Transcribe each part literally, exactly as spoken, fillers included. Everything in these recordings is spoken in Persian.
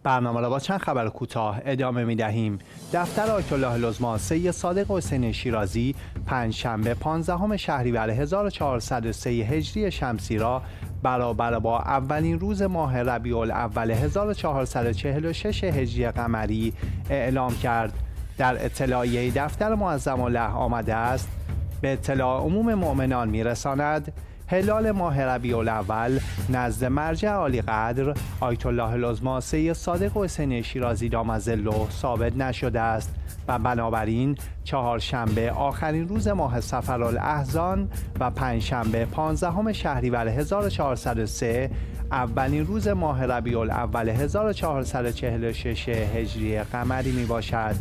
برنامه را با چند خبر کوتاه ادامه می دهیم. دفتر آیت الله العظمی سید صادق حسینی شیرازی پنجشنبه پانزدهم شهریور هزار و چهارصد و سه هجری شمسی را برابر با اولین روز ماه ربیع الاول هزار و چهارصد و چهل و شش هجری قمری اعلام کرد. در اطلاعیه دفتر معظم الله آمده است: به اطلاع عموم مؤمنان می‌رساند هلال ماه ربیع الاول نزد مرجع عالی قدر آیت الله العظمی سید صادق حسینی شیرازی دام ظله ثابت نشده است و بنابراین چهارشنبه آخرین روز ماه صفرالاحزان و پنجشنبه پانزدهم شهریور هزار و چهارصد و سه اولین روز ماه ربیع الاول هزار و چهارصد و چهل و شش هجری قمری می باشد.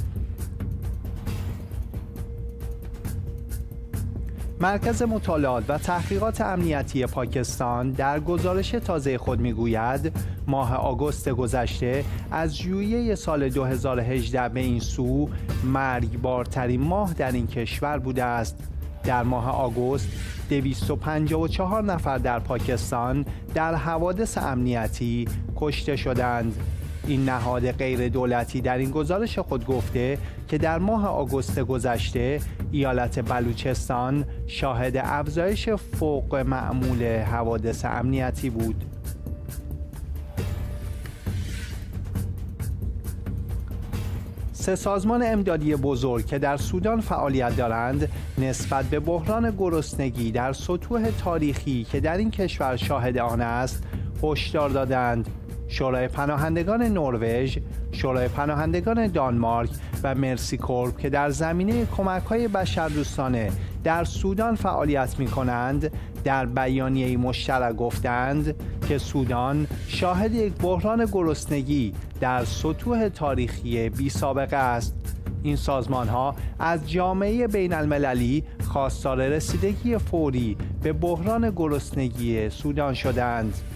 مرکز مطالعات و تحقیقات امنیتی پاکستان در گزارش تازه خود میگوید ماه آگوست گذشته از ژوئیه سال دو هزار و هجده به این سو مرگبارترین ماه در این کشور بوده است. در ماه آگوست دویست و پنجاه و چهار نفر در پاکستان در حوادث امنیتی کشته شدند. این نهاد غیر دولتی در این گزارش خود گفته که در ماه آگوست گذشته ایالت بلوچستان شاهد افزایش فوق معمول حوادث امنیتی بود. سه سازمان امدادی بزرگ که در سودان فعالیت دارند نسبت به بحران گرسنگی در سطوح تاریخی که در این کشور شاهد آن است هشدار دادند. شورای پناهندگان نروژ، شورای پناهندگان دانمارک و مرسی کورپ که در زمینه کمک‌های بشردوستانه در سودان فعالیت می‌کنند، در بیانیه‌ای مشترک گفتند که سودان شاهد یک بحران گرسنگی در سطوح تاریخی بی‌سابقه است. این سازمان‌ها از جامعه بین‌المللی خواستار رسیدگی فوری به بحران گرسنگی سودان شدند.